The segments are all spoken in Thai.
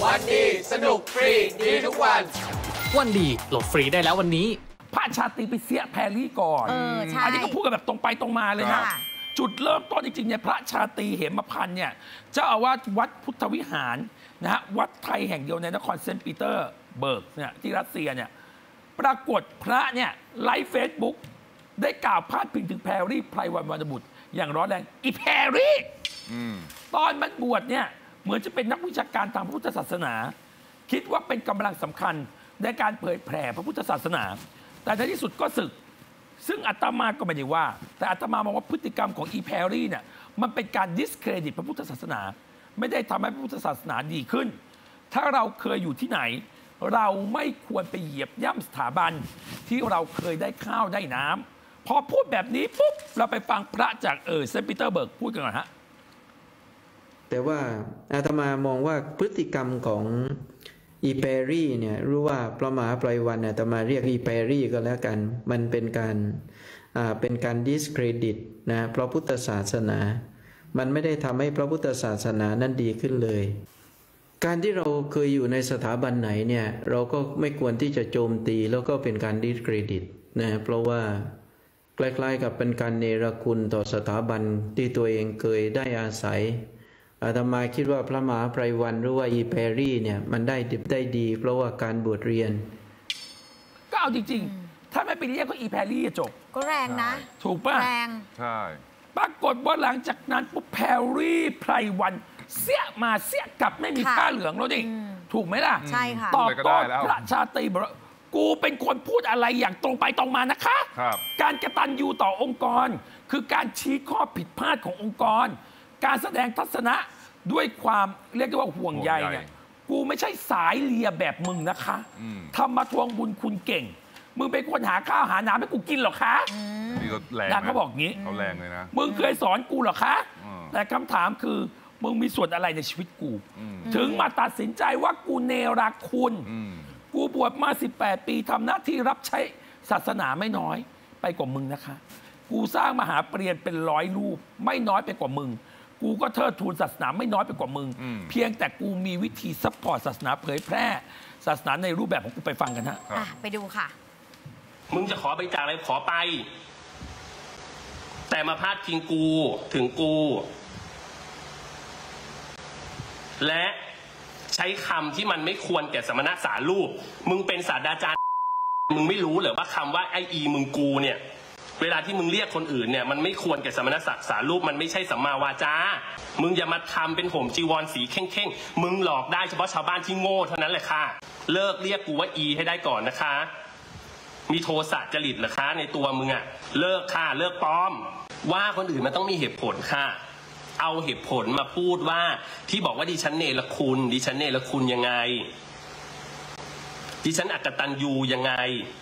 วันดีสนุกฟรีดีทุกวันวันดีโหลดฟรีได้แล้ววันนี้พระชาตรีไปเสียแพรรี่ก่อนอันนี้ก็พูดกันแบบตรงไปตรงมาเลยนะจุดเริ่มต้นจริงๆเนี่ยพระชาตรีเหมพันธ์เนี่ยเจ้าอาวาสวัดพุทธวิหารนะฮะวัดไทยแห่งเดียวในนครเซนต์ปีเตอร์เบิร์กเนี่ยที่รัสเซียเนี่ยปรากฏพระเนี่ยไลฟ์เฟซบุ๊กได้กล่าวพาดพิงถึงแพรรี่ไพรวันวรรณบุตรอย่างร้อนแรงอีแพรรี่ตอนมันบวชเนี่ยเหมือนจะเป็นนักวิชาการทางพระพุทธศาสนาคิดว่าเป็นกำลังสำคัญในการเผยแผ่พระพุทธศาสนาแต่ในที่สุดก็สึกซึ่งอาตมาก็ไม่ได้ว่าแต่อาตมามองว่าพฤติกรรมของอีแพรรี่เนี่ยมันเป็นการดิสเครดิตพระพุทธศาสนาไม่ได้ทำให้พระพุทธศาสนาดีขึ้นถ้าเราเคยอยู่ที่ไหนเราไม่ควรไปเหยียบย่ำสถาบันที่เราเคยได้ข้าวได้น้ำพอพูดแบบนี้ปุ๊บเราไปฟังพระจากเซนต์ปีเตอร์เบิร์กพูดกันก่อนฮะแต่ว่าอาตมามองว่าพฤติกรรมของอีแพรรี่เนี่ยรู้ว่าพระมหาไพรวันอาตมาเรียกอีแพรรี่ก็แล้วกันมันเป็นการดิสเครดิตนะพระพุทธศาสนามันไม่ได้ทำให้พระพุทธศาสนานั้นดีขึ้นเลยการที่เราเคยอยู่ในสถาบันไหนเนี่ยเราก็ไม่ควรที่จะโจมตีแล้วก็เป็นการดิสเครดิตนะเพราะว่าคล้ายๆกับเป็นการเนรคุณต่อสถาบันที่ตัวเองเคยได้อาศัยอาตมาคิดว่าพระมหาไพรวันหรือว่าอีแพรรี่เนี่ยมันได้ดิบได้ดีเพราะว่าการบวชเรียนก็เอาจริงๆถ้าไม่ไปเรียกก็อีแพรรี่จบก็แรงนะถูกป่ะแรงใช่ปรากฏว่าหลังจากนั้นปุ๊บแพรรี่ไพรวันเสี้ยมาเสี้ยกลับไม่มีผ้าเหลืองแล้วดิถูกไหมล่ะใช่ค่ะตอบโต้พระชาตรีบอกกูเป็นคนพูดอะไรอย่างตรงไปตรงมานะคะการกตัญญูต่อองค์กรคือการชี้ข้อผิดพลาดขององค์กรการแสดงทัศนะด้วยความเรียกได้ว่าห่วงใยเนี่ยกูไม่ใช่สายเลียแบบมึงนะคะทำมาทวงบุญคุณเก่งมึงเป็นคนหาข้าวหาน้ำให้กูกินหรอคะนี่ก็แรงนางก็บอกงี้เขาแรงเลยนะมึงเคยสอนกูหรอคะแต่คำถามคือมึงมีส่วนอะไรในชีวิตกูถึงมาตัดสินใจว่ากูเนรคุณกูบวชมา18 ปีทำหน้าที่รับใช้ศาสนาไม่น้อยไปกว่ามึงนะคะกูสร้างมหาปรริญญาเป็น100 รูปไม่น้อยไปกว่ามึงกูก็เทิดทูนศาสนาไม่น้อยไปกว่ามึงเพียงแต่กูมีวิธีซัพพอร์ตศาสนาเผยแพร่ศาสนาในรูปแบบของกูไปฟังกันฮะไปดูค่ะมึงจะขอบริจาคอะไรขอไปแต่มาพาดพิงกูถึงกูและใช้คำที่มันไม่ควรแก่สมณะสารูปมึงเป็นศาสตราจารย์มึงไม่รู้เหรอว่าคำว่าไออีมึงกูเนี่ยเวลาที่มึงเรียกคนอื่นเนี่ยมันไม่ควรแก่สมณศักดิ์สารูปมันไม่ใช่สัมมาวาจามึงอย่ามาทำเป็นห่มจีวรสีเข่งๆมึงหลอกได้เฉพาะชาวบ้านที่โง่เท่านั้นแหละค่ะเลิกเรียกกูว่าอีให้ได้ก่อนนะคะมีโทสะจริตเหรอคะในตัวมึงอะเลิกค่ะเลิกปลอมว่าคนอื่นมันต้องมีเหตุผลค่ะเอาเหตุผลมาพูดว่าที่บอกว่าดิฉันเนรคุณดิฉันเนรคุณยังไงดิฉันอกตัญญูยังไง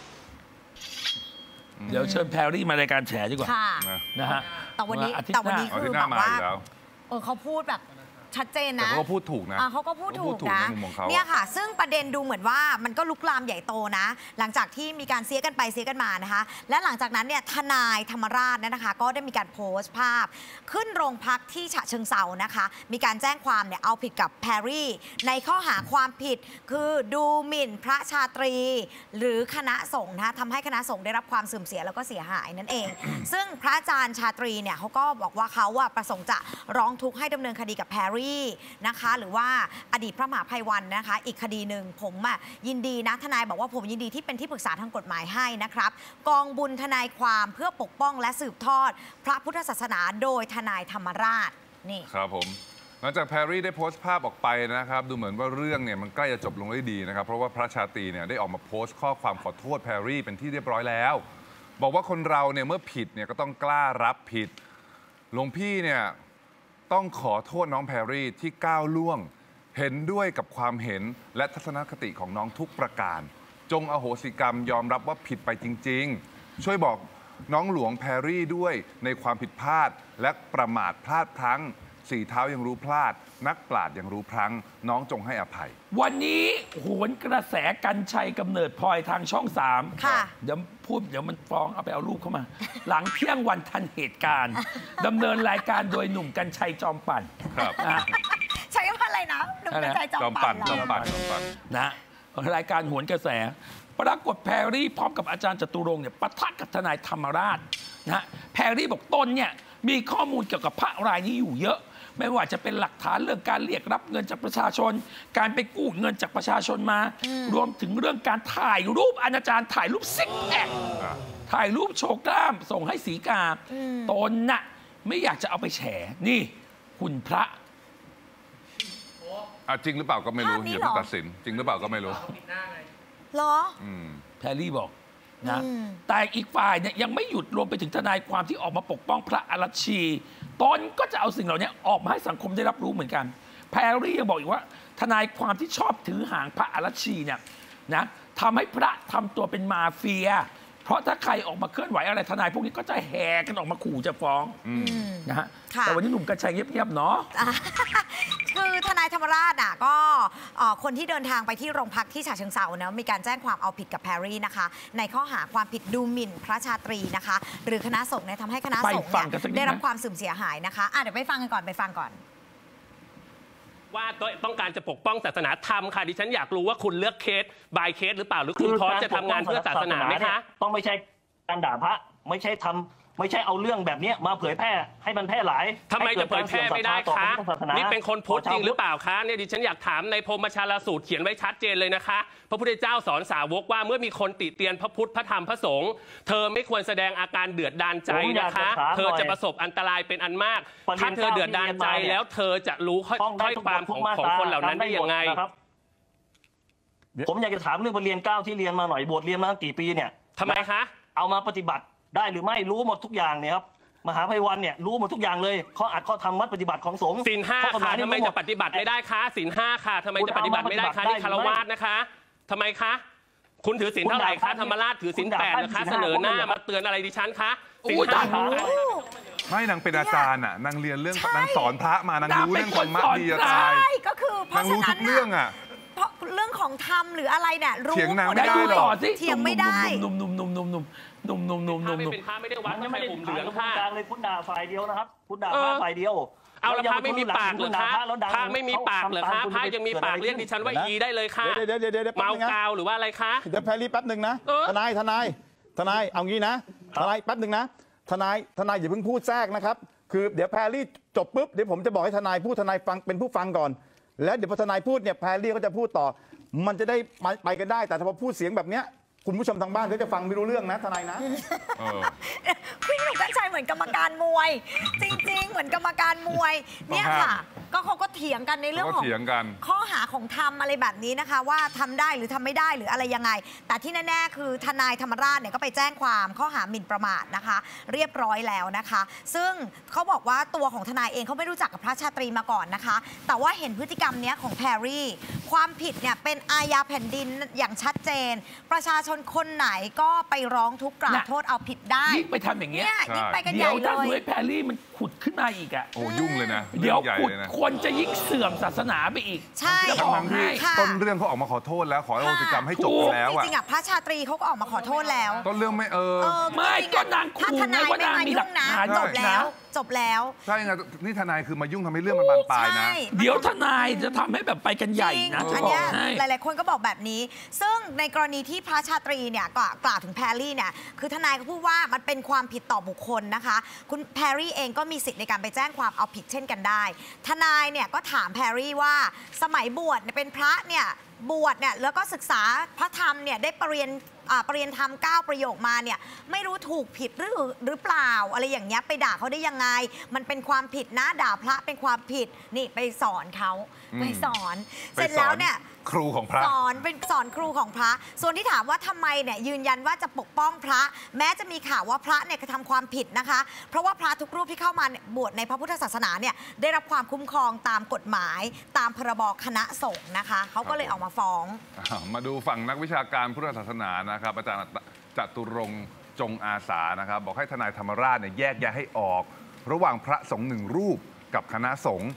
เดี๋ยวเชิญแพรรี่มารายการแฉดีกว่านะฮะแต่วันนี้คือแบบว่าเขาพูดแบบชัดเจนนะเขาก็พูดถูกนะเขาก็พูดถูกนะเนี่ยค่ะซึ่งประเด็นดูเหมือนว่ามันก็ลุกลามใหญ่โตนะหลังจากที่มีการเสียกันไปเสียกันมานะคะและหลังจากนั้นเนี่ยทนายธรรมราชนะคะก็ได้มีการโพสต์ภาพขึ้นโรงพักที่ฉะเชิงเทรานะคะมีการแจ้งความเนี่ยเอาผิดกับแพรรี่ในข้อหาความผิดคือดูหมิ่นพระชาตรีหรือคณะสงฆ์นะทำให้คณะสงฆ์ได้รับความเสื่อมเสียแล้วก็เสียหายนั่นเอง ซึ่งพระอาจารย์ชาตรีเนี่ยเขาก็บอกว่าเขาประสงค์จะร้องทุกข์ให้ดำเนินคดีกับแพรรี่นะคะหรือว่าอดีตพระมหาไพวันนะคะอีกคดีหนึ่งผมยินดีนะทนายบอกว่าผมยินดีที่เป็นที่ปรึกษาทางกฎหมายให้นะครับกองบุญทนายความเพื่อปกป้องและสืบทอดพระพุทธศาสนาโดยทนายธรรมราชนี่ครับผมหลังจากแพรรี่ได้โพสต์ภาพออกไปนะครับดูเหมือนว่าเรื่องเนี่ยมันใกล้จะจบลงได้ดีนะครับเพราะว่าพระชาตรีเนี่ยได้ออกมาโพสต์ข้อความขอโทษแพรรี่เป็นที่เรียบร้อยแล้วบอกว่าคนเราเนี่ยเมื่อผิดเนี่ยก็ต้องกล้ารับผิดหลวงพี่เนี่ยต้องขอโทษน้องแพรรี่ที่ก้าวล่วงเห็นด้วยกับความเห็นและทัศนคติของน้องทุกประการจงอโหสิกรรมยอมรับว่าผิดไปจริงๆช่วยบอกน้องหลวงแพรรี่ด้วยในความผิดพลาดและประมาทพลาดพลั้งสี่เท้ายังรู้พลาดนักปราชญ์ยังรู้พลั้งน้องจงให้อภัยวันนี้โหนกระแสกัญชัยกำเนิดพลอยทางช่อง3 ค่ะเดี๋ยวพูดเดี๋ยวมันฟ้องเอาไปเอารูปเข้ามา หลังเที่ยงวันทันเหตุการณ์ดำเนินรายการโดยหนุ่มกัญชัยจอมปั่นครับใช้คำอะไรนะหนุ่มกระจายจอมปั่นนะรายการโหนกระแสปรากฏแพรรี่พร้อมกับอาจารย์จตุรงค์เนี่ยปะทะกับทนายธรรมราชนะแพรรี่บอกตนเนี่ยมีข้อมูลเกี่ยวกับพระรายนี้อยู่เยอะไม่ว่าจะเป็นหลักฐานเรื่องการเรียกรับเงินจากประชาชนการไปกู้เงินจากประชาชนมารวมถึงเรื่องการถ่ายรูปอนาจารถ่ายรูปซิกแพคถ่ายรูปโชว์กล้ามส่งให้สีกาตนน่ะไม่อยากจะเอาไปแฉนี่คุณพระจริงหรือเปล่าก็ไม่รู้อย่าเพิ่งตัดสินจริงหรือเปล่าก็ไม่รู้หรอแพรรี่บอกนะแต่อีกฝ่ายเนี่ยยังไม่หยุดรวมไปถึงทนายความที่ออกมาปกป้องพระอรชีตนก็จะเอาสิ่งเหล่านี้ออกมาให้สังคมได้รับรู้เหมือนกันแพรรี่ยังบอกอีกว่าทนายความที่ชอบถือหางพระอรชีเนี่ยนะทำให้พระทำตัวเป็นมาเฟียเพราะถ้าใครออกมาเคลื่อนไหวอะไรทนายพวกนี้ก็จะแห่กันออกมาขู่จะฟ้องนะฮะแต่วันนี้หนุ่มกระชัยเงียบๆเนาะคือทนายธรรมราชก็คนที่เดินทางไปที่โรงพักที่ฉะเชิงเทรานะมีการแจ้งความเอาผิดกับแพรรี่นะคะในข้อหาความผิดดูหมิ่นพระชาตรีนะคะหรือคณะสงฆ์เนี่ยทำให้คณะสงฆ์ได้รับความเสื่อมเสียหายนะคะเดี๋ยวไปฟังกันก่อนว่าต้องการจะปกป้องศาสนาธรรมค่ะดิฉันอยากรู้ว่าคุณเลือกเคสบายเคสหรือเปล่าหรือคุณพร้อมจะทำงานเพื่อศาสนาไหมคะต้องไม่ใช่การด่าพระไม่ใช่เอาเรื่องแบบนี้มาเผยแพร่ให้มันแพร่หลายทำไมจะเผยแพร่ไม่ได้คะนี่เป็นคนพุทธจริงหรือเปล่าคะเนี่ยดิฉันอยากถามในพรหมชาลสูตรเขียนไว้ชัดเจนเลยนะคะพระพุทธเจ้าสอนสาวกว่าเมื่อมีคนติเตียนพระพุทธพระธรรมพระสงฆ์เธอไม่ควรแสดงอาการเดือดดาลใจนะคะเธอจะประสบอันตรายเป็นอันมากถ้าเธอเดือดดาลใจแล้วเธอจะรู้ถ้อยความของคนเหล่านั้นได้ยังไงผมอยากจะถามเรื่องบทเรียน9ที่เรียนมาหน่อยบทเรียนมากี่ปีเนี่ยทำไมคะเอามาปฏิบัติได้หรือไม่รู้หมดทุกอย่างเนี่ยครับมหาภัยวันเนี่ยรู้หมดทุกอย่างเลยข้ออัดข้อธรรมวัดปฏิบัติของสงฆ์ศีล 5ค่ะทำไมจะปฏิบัติไม่ได้คะศีล 5ค่ะทำไมจะปฏิบัติไม่ได้คะนี่คารวาสนะคะทำไมคะคุณถือศีลเท่าไหร่คะธรรมราชถือศีล 8นะคะเสนอหน้ามาเตือนอะไรดิฉันคะศีล 5 ไม่นางเป็นอาจารย์นางเรียนเรื่องนางสอนพระมานางรู้เรื่องธรรมะดีจะตายก็คือเพราะฉะนั้นเรื่องเพราะเรื่องของธรรมหรืออะไรเนี่ยรู้เถียงนางไม่ได้หรอกเถียงไม่ได้หนุ่มไม่เป็นพระไม่ได้วัดไม่ผมเหลืองค่ะเลยพุทธด่าฝ่ายเดียวนะครับพุทธด่าพระฝ่ายเดียวเอาละพระไม่มีปากเหรอคะพระไม่มีปากเหรอคะพระยังมีปากเรียกดิฉันว่าอีได้เลยค่ะเดี๋ยวเมากาวหรือว่าอะไรคะเดี๋ยวแพรรี่แป๊บหนึ่งนะทนายเอางี้นะทนายแป๊บหนึ่งนะทนายอย่าเพิ่งพูดแทรกนะครับคือเดี๋ยวแพรรี่จบปุ๊บเดี๋ยวผมจะบอกให้ทนายพูดทนายฟังเป็นผู้ฟังก่อนแล้วเดี๋ยวพอทนายพูดเนี่ยแพรรี่ก็จะพูดต่อมันจะได้ไปกันได้แต่ถ้าพอพูดเสียงแบบเนี้ยคุณผู้ชมทางบ้านเขาจะฟังไม่รู้เรื่องนะทนายนะพี่หนุ่มกัญชัยเหมือนกรรมการมวยจริงๆเหมือนกรรมการมวยเนี่ยค่ะก็เขาก็เถียงกันในเรื่องของข้อหาของธรรมอะไรแบบนี้นะคะว่าทำได้หรือทำไม่ได้หรืออะไรยังไงแต่ที่แน่ๆคือทนายธรรมราชเนี่ยก็ไปแจ้งความข้อหาหมิ่นประมาทนะคะเรียบร้อยแล้วนะคะซึ่งเขาบอกว่าตัวของทนายเองเขาไม่รู้จักกับพระชาตรีมาก่อนนะคะแต่ว่าเห็นพฤติกรรมนี้ของแพรรี่ความผิดเนี่ยเป็นอาญาแผ่นดินอย่างชัดเจนประชาชนคนไหนก็ไปร้องทุกข์กล่าวโทษเอาผิดได้ยิ่งไปทำอย่างเงี้ยยิ่งไปกันใหญ่เลยเดี๋ยวถ้าด้วยแพรรี่มันขุดขึ้นมาอีกโอ้ยุ่งเลยนะเดี๋ยวขุดคนจะยิ่งเสื่อมศาสนาไปอีกใช่ทั้งที่ต้นเรื่องเขาออกมาขอโทษแล้วขออโหสิกรรมให้จบแล้วจริงๆพระชาตรีเขาก็ออกมาขอโทษแล้วต้นเรื่องไม่ไม่ก็นางขู่ไงว่านางมีหลักฐานจบแล้วใช่ไงนี่ทนายคือมายุ่งทำให้เรื่องมันบานปลายนะเดี๋ยวทนายจะทำให้แบบไปกันใหญ่นะอันนี้หลายๆคนก็บอกแบบนี้ซึ่งในกรณีที่พระชาตรีเนี่ยกล่าวถึงแพรรี่เนี่ยคือทนายก็พูดว่ามันเป็นความผิดต่อบุคคลนะคะคุณแพรรี่เองก็มีสิทธิ์ในการไปแจ้งความเอาผิดเช่นกันได้ทนายเนี่ยก็ถามแพรรี่ว่าสมัยบวชเป็นพระเนี่ยบวชเนี่ยแล้วก็ศึกษาพระธรรมเนี่ยได้ปรริญญาธรรม9ประโยคมาเนี่ยไม่รู้ถูกผิดหรือเปล่าอะไรอย่างเงี้ยไปด่าเขาได้ยังไงมันเป็นความผิดนะด่าพระเป็นความผิดนี่ไปสอนเขาไปสอนเสร็จแล้วเนี่ยครูของพระเป็นสอนครูของพระส่วนที่ถามว่าทำไมเนี่ยยืนยันว่าจะปกป้องพระแม้จะมีข่าวว่าพระเนี่ยกระทำความผิดนะคะเพราะว่าพระทุกรูปที่เข้ามาบวชในพระพุทธศาสนาเนี่ยได้รับความคุ้มครองตามกฎหมายตามพรบคณะสงฆ์นะคะเขาก็เลยออกมาฟ้องมาดูฝั่งนักวิชาการพุทธศาสนานะครับอาจารย์จตุรงค์จงอาสานะครับบอกให้ทนายธรรมราชเนี่ยแยกแยะให้ออกระหว่างพระสงฆ์1 รูปกับคณะสงฆ์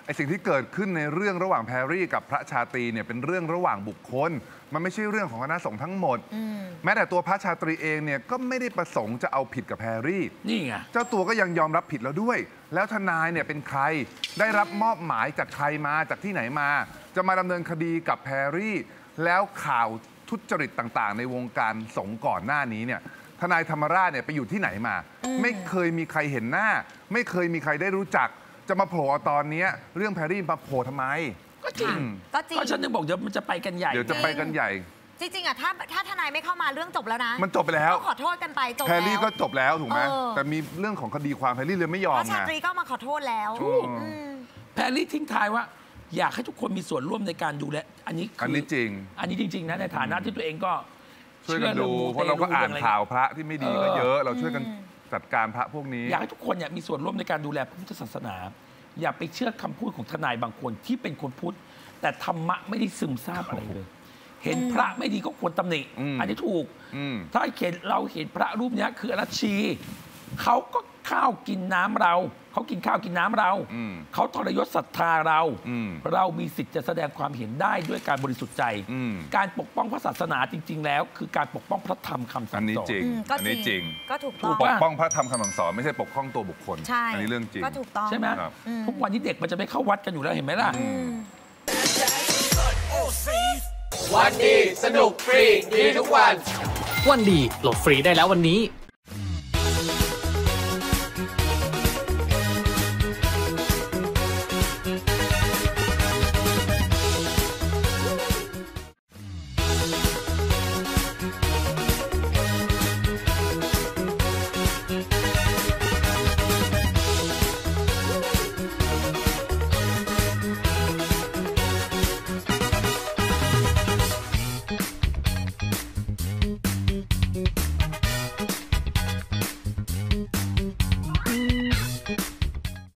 ไอสิ่งที่เกิดขึ้นในเรื่องระหว่างแพรรี่กับพระชาตรีเนี่ยเป็นเรื่องระหว่างบุคคลมันไม่ใช่เรื่องของคณะสงฆ์ทั้งหมดแม้แต่ตัวพระชาตรีเองเนี่ยก็ไม่ได้ประสงค์จะเอาผิดกับแพรรี่นี่ไงเจ้าตัวก็ยังยอมรับผิดแล้วด้วยแล้วทนายเนี่ยเป็นใครได้รับมอบหมายจากใครมาจากที่ไหนมาจะมาดำเนินคดีกับแพรรี่แล้วข่าวทุจริตต่างๆในวงการสงฆ์ก่อนหน้านี้เนี่ยทนายธรรมราชเนี่ยไปอยู่ที่ไหนมาไม่เคยมีใครเห็นหน้าไม่เคยมีใครได้รู้จักจะมาโผล่ตอนนี้เรื่องแพรรี่มาโผล่ทำไมก็จริงก็ฉันนึกบอกเดี๋ยวมันจะไปกันใหญ่เดี๋ยวจะไปกันใหญ่จริงๆอ่ะถ้าทนายไม่เข้ามาเรื่องจบแล้วนะมันจบไปแล้วก็ขอโทษกันไปจบแล้วแพรรี่ก็จบแล้วถูกไหมแต่มีเรื่องของคดีความแพรรี่เลยไม่ยอมไงพระชาตรีก็มาขอโทษแล้วแพรรี่ทิ้งท้ายว่าอยากให้ทุกคนมีส่วนร่วมในการดูแลอันนี้จริงอันนี้จริงๆนะในฐานะที่ตัวเองก็ช่วยกันดูเพราะเราก็อ่านข่าวพระที่ไม่ดีก็เยอะเราช่วยกันจัดการพระพวกนี้อยากให้ทุกคนเนี่ยมีส่วนร่วมในการดูแลพระพุทธศาสนาอย่าไปเชื่อคำพูดของทนายบางคนที่เป็นคนพุทธแต่ธรรมะไม่ได้ซึมซาบอะไรเลยเห็นพระไม่ดีก็ควรตำหนิอันนี้ถูกถ้าเราเห็นพระรูปนี้คืออรัชชีเขาก็ข้าวกินน้ำเราเขากินข้าวกินน้ำเราเขาทรยศศรัทธาเราเรามีสิทธิ์จะแสดงความเห็นได้ด้วยการบริสุทธิ์ใจการปกป้องพระศาสนาจริงๆแล้วคือการปกป้องพระธรรมคำสั่งสอนอันนี้จริงก็ถูกต้องปกป้องพระธรรมคำสั่งสอนไม่ใช่ปกป้องตัวบุคคลอันนี้เรื่องจริงก็ถูกต้องใช่ไหมทุกวันนี้เด็กมันจะไม่เข้าวัดกันอยู่แล้วเห็นไหมล่ะวันดีสนุกฟรีดีทุกวันวันดีโหลดฟรีได้แล้ววันนี้